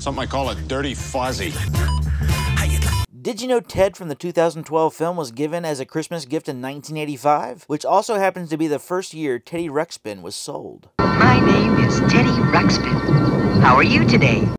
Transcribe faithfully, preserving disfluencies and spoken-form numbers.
Some might call it dirty fuzzy. Did you know Ted from the two thousand twelve film was given as a Christmas gift in nineteen eighty-five? Which also happens to be the first year Teddy Ruxpin was sold. My name is Teddy Ruxpin. How are you today?